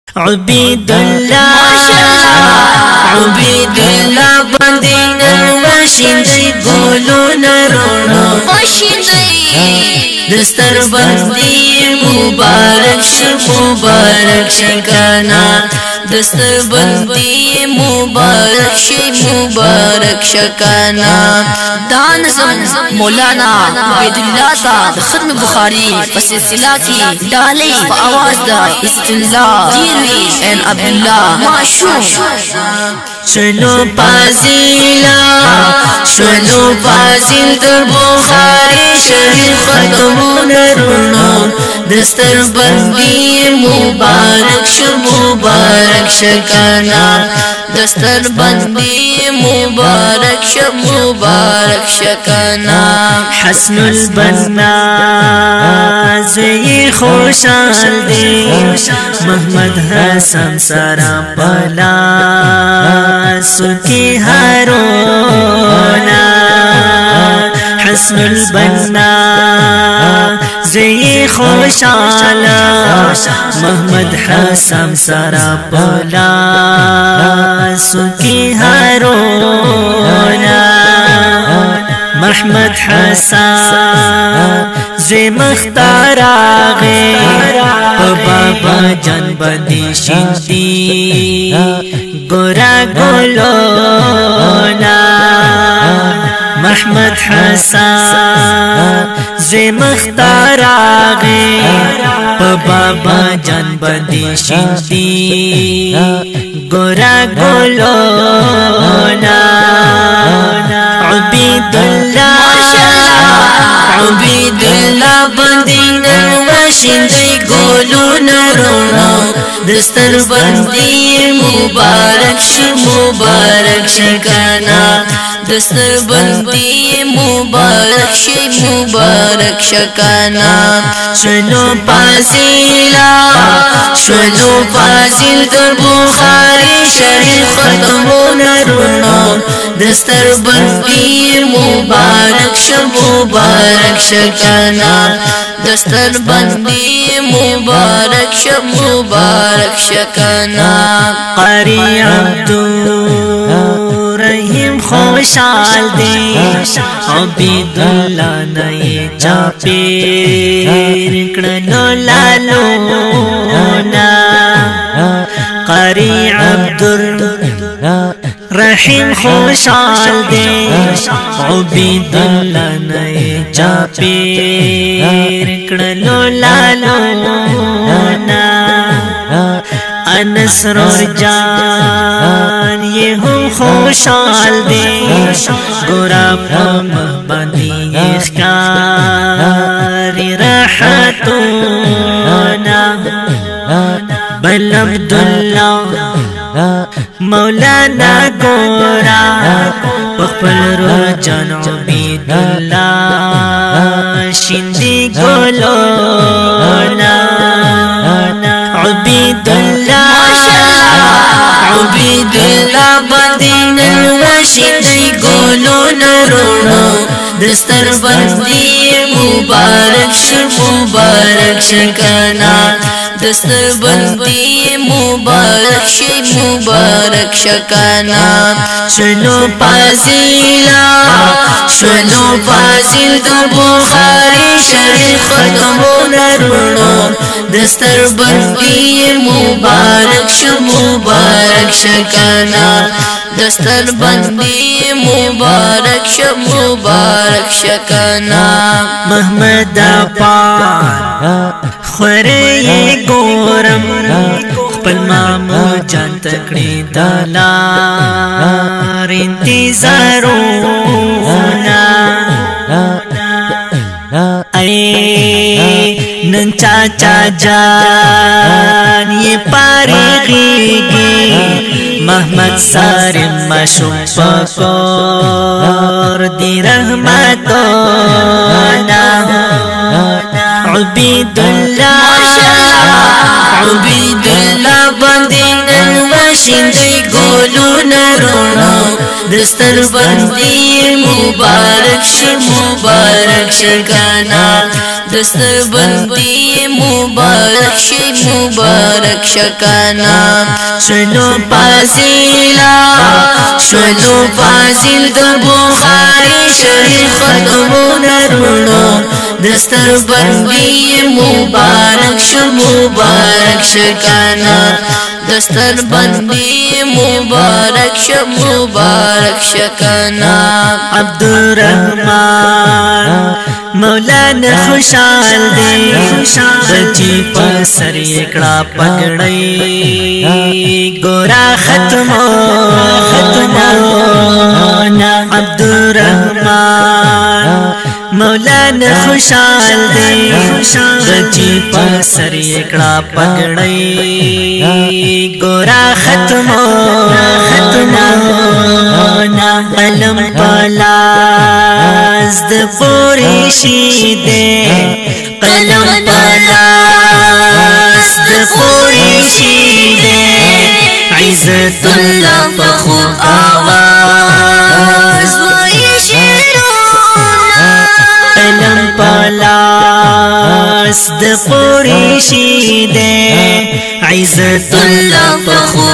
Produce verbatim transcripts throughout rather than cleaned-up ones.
عبید الله عبید الله باندې نن وشیندې ګلونه روڼو وشیندې دستر باندې مبارک شه مبارک شه کانا دستر باندې مبارک شه مبارک شه کانا دان مولانا عبید الله تا ختم بخاری په سلسله کې ډالې په आवाज د عزت الله دیروي ان عبد الله معشوق شنو فاضلا شنو فاضل د بخاری شریف ختمونه رونو دستر باندې مبارک شه مبارک شه کانا دستر باندې مبارک شه مبارک شه کانا حسن البنا زي خوشحال دی محمد حسن سرا پلا سکی هارونا حسن البنا زي خوشحال محمد حسن سرا پلا سکی هارونا محمد حسن زي مختار آغی بابا جان بندی شندی گورا گلونا محمد حسن زي مختار آغی بابا جان بندی شندی گورا گلونا عبید الله عبید الله باندې نن وشیندې ګلونه روڼو دستر باندې مبارک شه مبارک شه کانا دستر باندې مبارک شه مبارک شه کانا شنو فاضلا شنو فاضل د بخاری شریف ختمونه رونو دستر باندې مبارک شه مبارک شه کانا دستر باندې مبارک شه مبارک شه کانا قاری عبدالرحیم خوشحال دی عبید الله نه چاپیر کړنو لالونا قاری عبدالرحیم خوشحال دی عبید الله نه چاپیر کړنو لالونا انس رور جان یہ ہم خوشحال دے گورا پم بندی اخکاری راحتونا بل عبداللہ مولانا گورا پخپل رو جان عبید اللہ شندی گلونا عبید الله عبید الله باندې نن وشیندې ګلونه روڼو دستر باندې مبارک شه مبارک شه کانا دستر باندې مبارک شه مبارک شه کانا شنو فاضلا شنو فاضل د بخاری شریف ختمونه رونو دستر باندې مبارک شه مبارک شه کانا دستر باندې مبارک شه مبارک شه کانا محمد پاک خورې ګورم خپل مامو جان تکړې دلار انتظارونه اے نن چاچا جان یہ پاری غیگی محمد سارم مشوم پکور دی رحمتونا عبید اللہ عبید اللہ باندې نن وشیندې ګلونه روڼو دستر بندی مبارک ش مبارک ش کانا دستر بندی مبارک ش مبارک ش کانا شنو فاضلا شنو فاضل د بخاری شریف ختمونه رونو دستر بندی مبارک ش مبارک ش کانا دستر بندی مبارک ش مبارک ش کانا عبدالرحمن مولانا خوشحال دی بچی پسر اکڑا پگڑی گورا ختمو ختمونا عبدالرحمن مولانا خوشحال دی بچی پسر اکڑا پگڑی گورا ختمو ختمونا علم پلاز د پوری شیدے قلم پلاز د پوری شیدے عزت اللہ فخور آواز وی شیرونا قلم پلاز د پوری شیدے عزت اللہ فخور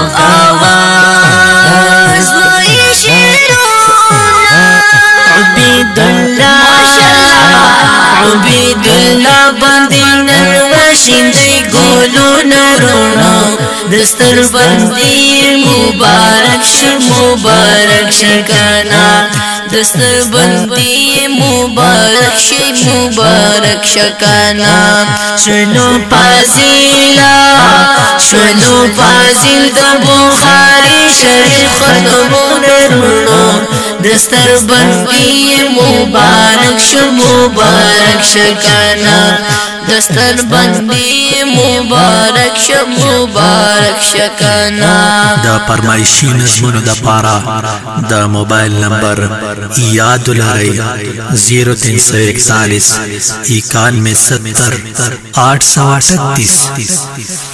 آواز وی شیرونا عبید اللہ عبید اللہ بندی نروشن دی گولو نرونو دستر بندی مبارک ش مبارک ش کانا دستر بندی مبارک ش مبارک ش کانا شنو فاضلا شنو فاضل د بخاری شریف ختمونه رونو دستر بندی مبارک ش مبارک ش کانا دستر بندی مبارک ش مبارک ش کانا دا فرمایشی نظمونو دا پارا دا موبایل نمبر یاد لرئ زیرو تین سو اکتالیس اکانوے ستر آٹھ سو اٹھتیس